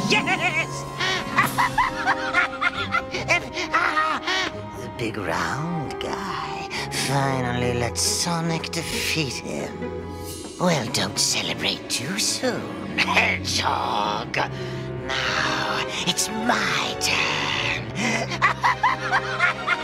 Yes! The big round guy finally let Sonic defeat him. Well, don't celebrate too soon, Hedgehog. Now it's my turn.